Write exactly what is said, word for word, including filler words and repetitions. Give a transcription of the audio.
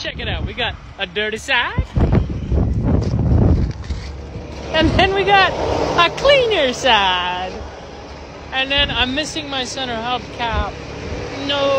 check it out. We got a dirty side. And then we got a cleaner side. And then I'm missing my center hubcap. No.